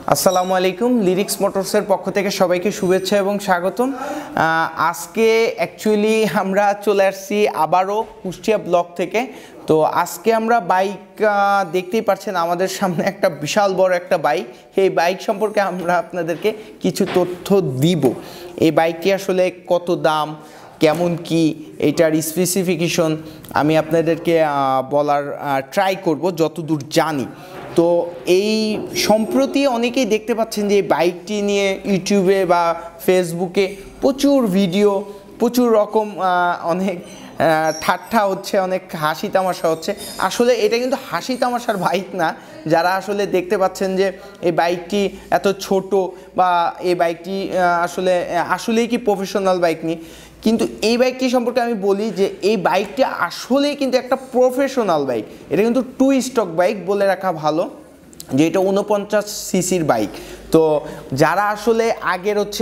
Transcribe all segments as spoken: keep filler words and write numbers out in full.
আসসালামু আলাইকুম লিরিক্স মোটরসের পক্ষ থেকে সবাইকে শুভেচ্ছা এবং স্বাগতম। আজকে অ্যাকচুয়ালি আমরা চলে আসছি আবারও কুষ্টিয়া ব্লক থেকে। তো আজকে আমরা বাইক দেখতেই পাচ্ছেন আমাদের সামনে একটা বিশাল বড় একটা বাইক। এই বাইক সম্পর্কে আমরা আপনাদেরকে কিছু তথ্য দিব। এই বাইকটি আসলে কত দাম, কেমন কি, এইটার স্পেসিফিকেশন আমি আপনাদেরকে বলার ট্রাই করব যতদূর জানি। তো এই সম্প্রতি অনেকেই দেখতে পাচ্ছেন যে এই বাইকটি নিয়ে ইউটিউবে বা ফেসবুকে প্রচুর ভিডিও, প্রচুর রকম অনেক ঠাট্টা হচ্ছে, অনেক হাসি তামাশা হচ্ছে। আসলে এটা কিন্তু হাসি তামাশার বাইক না। যারা আসলে দেখতে পাচ্ছেন যে এই বাইকটি এত ছোট বা এই বাইকটি আসলে আসলেই কি প্রফেশনাল বাইক নিয়ে, কিন্তু এই বাইকটি সম্পর্কে আমি বলি যে এই বাইকটি আসলেই কিন্তু একটা প্রফেশনাল বাইক। এটা কিন্তু টু স্টক বাইক বলে রাখা ভালো, যে এটা উনপঞ্চাশ সিসির বাইক। তো যারা আসলে আগের হচ্ছে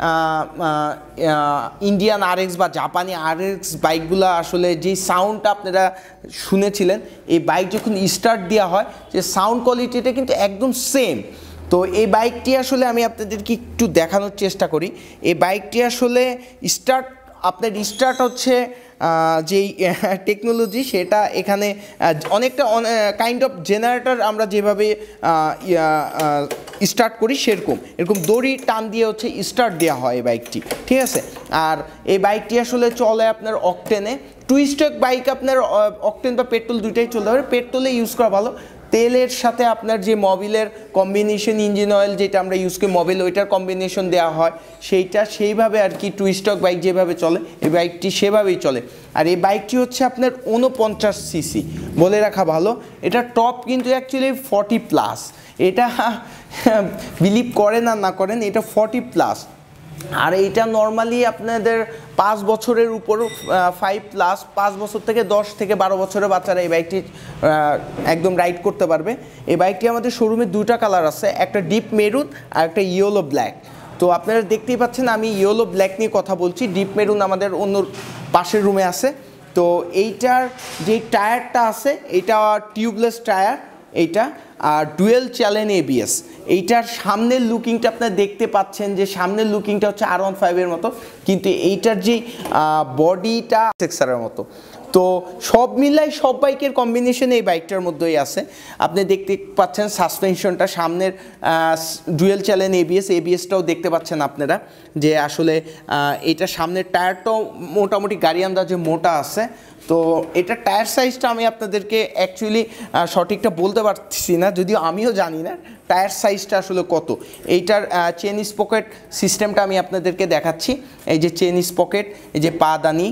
ইন্ডিয়ান আরএক্স বা জাপানি আরএক্স বাইকগুলো আসলে যেই সাউন্ডটা আপনারা শুনেছিলেন, এই বাইক যখন স্টার্ট দেওয়া হয় যে সাউন্ড কোয়ালিটিটা কিন্তু একদম সেম। তো এই বাইকটি আসলে আমি আপনাদেরকে একটু দেখানোর চেষ্টা করি। এই বাইকটি আসলে স্টার্ট আপনার স্টার্ট হচ্ছে যেই টেকনোলজি সেটা এখানে অনেকটা কাইন্ড অফ জেনারেটর আমরা যেভাবে স্টার্ট করি সেরকম এরকম দড়ি টান দিয়ে হচ্ছে স্টার্ট দেওয়া হয় এই বাইকটি, ঠিক আছে। আর এই বাইকটি আসলে চলে আপনার অকটেনে। টু স্ট্রোক বাইক আপনার অকটেন বা পেট্রোল দুইটাই চলতে পারে। পেট্রোলে ইউজ করা ভালো। তেলের সাথে আপনার যে মোবিলের কম্বিনেশন, ইঞ্জিন অয়েল যেটা আমরা ইউজ করি মোবিল, ওইটার কম্বিনেশন দেওয়া হয়, সেইটা সেইভাবে আর কি টু স্ট্রোক বাইক যেভাবে চলে এই বাইকটি সেভাবেই চলে। আর এই বাইকটি হচ্ছে আপনার উনপঞ্চাশ সিসি বলে রাখা ভালো। এটা টপ কিন্তু অ্যাকচুয়ালি ফর্টি প্লাস। এটা বিলিভ করেন আর না করেন, এটা ফর্টি প্লাস। আর এইটা নর্মালি আপনাদের পাঁচ বছরের উপর, ফাইভ প্লাস পাঁচ বছর থেকে দশ থেকে বারো বছরের বাচ্চারা এই বাইকটি একদম রাইড করতে পারবে। এই বাইকটি আমাদের শোরুমে দুটা কালার আছে, একটা ডিপ মেরুন আর একটা ইয়েলো ব্ল্যাক। তো আপনারা দেখতেই পাচ্ছেন আমি ইয়েলো ব্ল্যাক নিয়ে কথা বলছি, ডিপ মেরুন আমাদের অন্য পাশের রুমে আছে। তো এইটার যে টায়ারটা আছে এইটা টিউবলেস টায়ার এইটা, আর ডুয়েল চ্যানেল এবিএস। এইটার সামনের লুকিংটা আপনারা দেখতে পাচ্ছেন যে সামনের লুকিংটা হচ্ছে আর ওয়ান ফাইভের মতো, কিন্তু এইটার যে বডিটা সেক্সারের মতো। তো সব মিলাই সব বাইকের কম্বিনেশন এই বাইকটার মধ্যেই আছে। আপনি দেখতে পাচ্ছেন সাসপেনশনটা সামনের ডুয়েল চ্যানেল এবিএস, এবিএসটাও দেখতে পাচ্ছেন আপনারা যে আসলে এটা সামনের টায়ারটাও মোটামুটি গাড়ি আন্দাজে মোটা আছে। তো এটা টায়ার সাইজটা আমি আপনাদেরকে অ্যাকচুয়ালি সঠিকটা বলতে পারছি না, যদিও আমিও জানি না টায়ার সাইজটা আসলে কত। এইটার চেন স্পকেট সিস্টেমটা আমি আপনাদেরকে দেখাচ্ছি। এই যে চেন স্পকেট, এই যে পাদানি,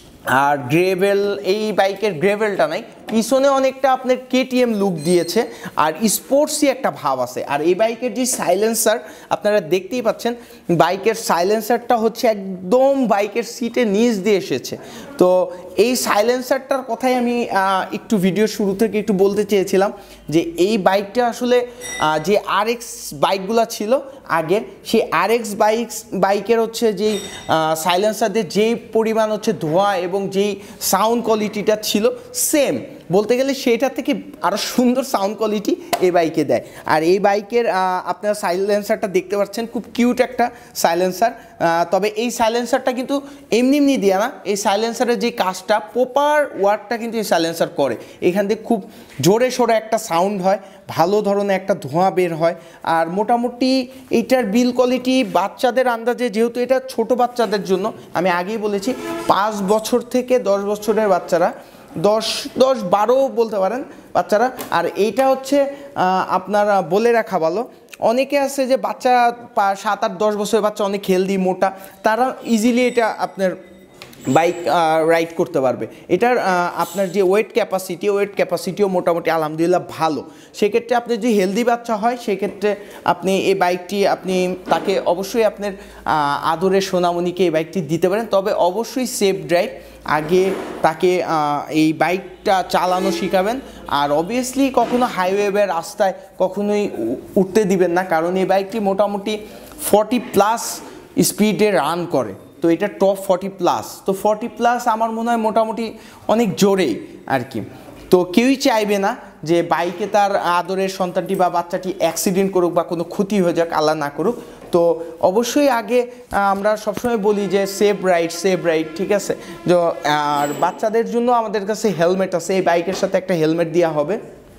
আর গ্রেভেল, এই বাইকের গ্রেভেলটা নাই, পিছনে অনেকটা আপনার কেটিএম লুক দিয়েছে আর স্পোর্টসি একটা ভাব আছে। আর এই বাইকের যে সাইলেন্সার আপনারা দেখতেই পাচ্ছেন, বাইকের সাইলেন্সারটা হচ্ছে একদম বাইকের সিটের নিচ দিয়ে এসেছে। তো এই সাইলেন্সারটার কথাই আমি একটু ভিডিও শুরু থেকে একটু বলতে চেয়েছিলাম যে এই বাইকটা আসলে যে আরএক্স বাইকগুলো ছিল আগের, সেই আরএক্স বাইক বাইকের হচ্ছে যেই সাইলেন্সারদের যেই পরিমাণ হচ্ছে ধোঁয়া এবং যেই সাউন্ড কোয়ালিটিটা ছিল সেম, বলতে গেলে সেটা থেকে আরও সুন্দর সাউন্ড কোয়ালিটি এই বাইকে দেয়। আর এই বাইকের আপনারা সাইলেন্সারটা দেখতে পাচ্ছেন, খুব কিউট একটা সাইলেন্সার। তবে এই সাইলেন্সারটা কিন্তু এমনি এমনি দেওয়া না, এই সাইলেন্সারের যে কাজটা প্রপার ওয়ার্কটা কিন্তু এই সাইলেন্সার করে। এখান থেকে খুব জোরে সোরে একটা সাউন্ড হয়, ভালো ধরনের একটা ধোঁয়া বের হয়। আর মোটামুটি এইটার বিল কোয়ালিটি বাচ্চাদের আন্দাজে, যেহেতু এটা ছোট বাচ্চাদের জন্য, আমি আগেই বলেছি পাঁচ বছর থেকে দশ বছরের বাচ্চারা, দশ দশ বারো বলতে পারেন বাচ্চারা। আর এইটা হচ্ছে আপনারা বলে রাখা ভালো, অনেকে আছে যে বাচ্চা সাত আট দশ বছরের বাচ্চা অনেক হেলদি মোটা, তারা ইজিলি এটা আপনার বাইক রাইড করতে পারবে। এটার আপনার যে ওয়েট ক্যাপাসিটি, ওয়েট ক্যাপাসিটিও মোটামুটি আলহামদুলিল্লাহ ভালো। সেক্ষেত্রে আপনি যদি হেলদি বাচ্চা হয় সেক্ষেত্রে আপনি এই বাইকটি আপনি তাকে অবশ্যই আপনার আদরের সোনামণিকে এই বাইকটি দিতে পারেন। তবে অবশ্যই সেফ ড্রাইভ, আগে তাকে এই বাইকটা চালানো শেখাবেন। আর অবভিয়াসলি কখনো হাইওয়ে বা রাস্তায় কখনোই উঠতে দিবেন না, কারণ এই বাইকটি মোটামুটি ফর্টি প্লাস স্পিডে রান করে। তো এটা টপ ফর্টি প্লাস, তো ফর্টি প্লাস আমার মনে হয় মোটামুটি অনেক জোরেই আর কি। তো কেউই চাইবে না যে বাইকে তার আদরের সন্তানটি বা বাচ্চাটি অ্যাক্সিডেন্ট করুক বা কোনো ক্ষতি হয়ে যাক, আল্লাহ না করুক। তো অবশ্যই আগে আমরা সবসময় বলি যে সেফ রাইড সেফ রাইড, ঠিক আছে। আর বাচ্চাদের জন্য আমাদের কাছে হেলমেট আছে, এই বাইকের সাথে একটা হেলমেট দেওয়া হবে।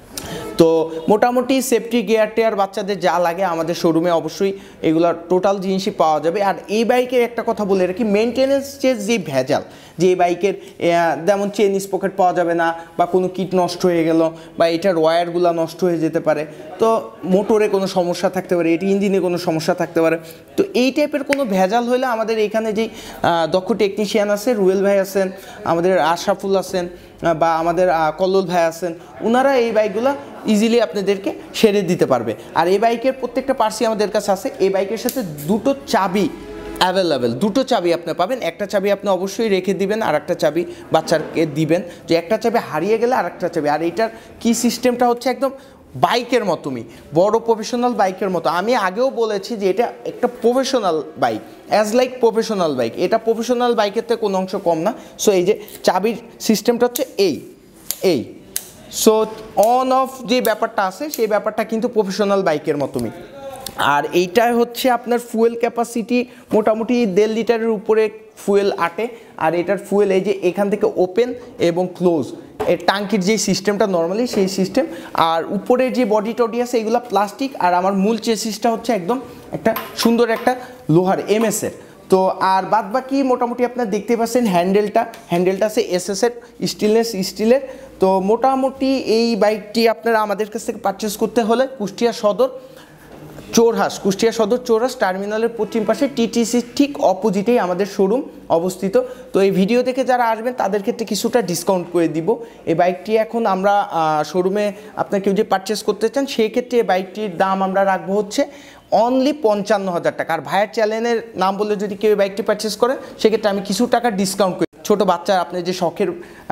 তো মোটামুটি সেফটি গিয়ার টেয়ার বাচ্চাদের যা লাগে আমাদের শোরুমে অবশ্যই এগুলো টোটাল জিনিসই পাওয়া যাবে। আর এই বাইকের একটা কথা বলে রাখি, মেনটেনেন্সের যে ভেজাল, যে এই বাইকের যেমন চেন স্পকেট পাওয়া যাবে না, বা কোনো কিট নষ্ট হয়ে গেল, বা এটার ওয়্যারগুলো নষ্ট হয়ে যেতে পারে, তো মোটরে কোনো সমস্যা থাকতে পারে, এটি ইঞ্জিনে কোনো সমস্যা থাকতে পারে। তো এই টাইপের কোনো ভেজাল হলে আমাদের এখানে যেই দক্ষ টেকনিশিয়ান আছে, রুয়েল ভাই আছেন, আমাদের আশরাফুল আছেন, বা আমাদের কল্লোল ভাই আছেন, ওনারা এই বাইকগুলো ইজিলি আপনাদেরকে সেরে দিতে পারবে। আর এই বাইকের প্রত্যেকটা পার্টসই আমাদের কাছে আছে। এই বাইকের সাথে দুটো চাবি অ্যাভেলেবেল, দুটো চাবি আপনি পাবেন। একটা চাবি আপনি অবশ্যই রেখে দিবেন, আর একটা চাবি বাচ্চাকে দিবেন, যে একটা চাবি হারিয়ে গেলে আর একটা চাবি। আর এইটার কি সিস্টেমটা হচ্ছে একদম বাইকের মতোই, বড় প্রফেশনাল বাইকের মতো। আমি আগেও বলেছি যে এটা একটা professional bike, as like professional bike, এটা প্রফেশনাল বাইকের থেকে কোনো অংশ কম না। সো এই যে চাবির সিস্টেমটা হচ্ছে এই এই সো অন অফ যে ব্যাপারটা আছে সেই ব্যাপারটা কিন্তু প্রফেশনাল বাইকের মতোই। আর এইটাই হচ্ছে আপনার ফুয়েল ক্যাপাসিটি মোটামুটি দেড় লিটারের উপরে ফুয়েল আটে। আর এটার ফুয়েল এই যে এখান থেকে ওপেন এবং ক্লোজ, এর টাঙ্কির যে সিস্টেমটা নর্মালি সেই সিস্টেম। আর উপরের যে বডি টডি আছে এগুলো প্লাস্টিক, আর আমার মূল চেসিসটা হচ্ছে একদম একটা সুন্দর একটা লোহার এমএসের। তো আর বাদ বাকি মোটামুটি আপনার দেখতে পাচ্ছেন হ্যান্ডেলটা হ্যান্ডেলটা আছে এসএসের স্টিলনেস স্টিলের। তো মোটামুটি এই বাইকটি আপনারা আমাদের কাছ থেকে পারচেস করতে হলে কুষ্টিয়া সদর চোরহাস কুষ্টিয়া সদর চোরহাস টার্মিনালের পশ্চিম পাশে টিটিসির ঠিক অপোজিটেই আমাদের শোরুম অবস্থিত। তো এই ভিডিও দেখে যারা আসবেন তাদের ক্ষেত্রে কিছুটা ডিসকাউন্ট করে দিব। এই বাইকটি এখন আমরা শোরুমে আপনার কেউ যে পারচেস করতে চান সেই ক্ষেত্রে এই বাইকটির দাম আমরা রাখবো হচ্ছে অনলি পঞ্চান্ন হাজার টাকা। আর ভাইয়ের চ্যানেলের নাম বলে যদি কেউ এই বাইকটি পারচেস করে সেক্ষেত্রে আমি কিছু টাকা ডিসকাউন্ট করি। ছোটো বাচ্চা আপনার যে শখের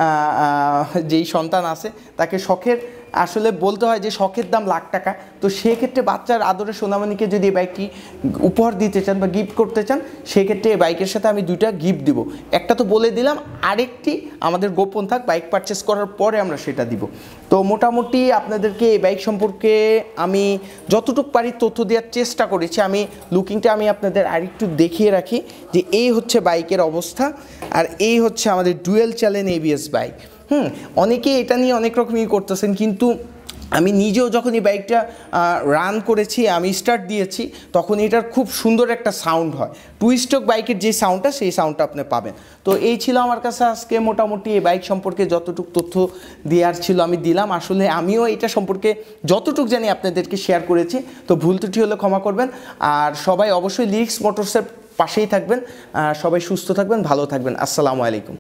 যেই সন্তান আছে তাকে শখের আসলে বলতে হয় যে শখের দাম লাখ টাকা। তো সেক্ষেত্রে বাচ্চার আদরে সোনামণিকে যদি এই বাইকটি উপহার দিতে চান বা গিফট করতে চান সেক্ষেত্রে এই বাইকের সাথে আমি দুইটা গিফট দিব। একটা তো বলে দিলাম, আরেকটি আমাদের গোপন থাক, বাইক পারচেস করার পরে আমরা সেটা দিব। তো মোটামুটি আপনাদেরকে এই বাইক সম্পর্কে আমি যতটুকু পারি তথ্য দেওয়ার চেষ্টা করেছি। আমি লুকিংটা আমি আপনাদের আরেকটু দেখিয়ে রাখি যে এই হচ্ছে বাইকের অবস্থা, আর এই হচ্ছে আমাদের ডুয়েল চ্যানেল এবিএস বাইক। হুম অনেকে এটা নিয়ে অনেক রকমই করতেছেন, কিন্তু আমি নিজেও যখন এই বাইকটা রান করেছি, আমি স্টার্ট দিয়েছি, তখন এটার খুব সুন্দর একটা সাউন্ড হয়। টু স্ট্রোক বাইকের যে সাউন্ডটা সেই সাউন্ডটা আপনি পাবেন। তো এই ছিল আমার কাছে আজকে মোটামুটি এই বাইক সম্পর্কে যতটুকু তথ্য দেওয়ার ছিল আমি দিলাম। আসলে আমিও এটা সম্পর্কে যতটুকু জানি আপনাদেরকে শেয়ার করেছি। তো ভুল ত্রুটি হলে ক্ষমা করবেন। আর সবাই অবশ্যই লিরিক্স মোটরসের পাশেই থাকবেন। সবাই সুস্থ থাকবেন, ভালো থাকবেন। আসসালামু আলাইকুম।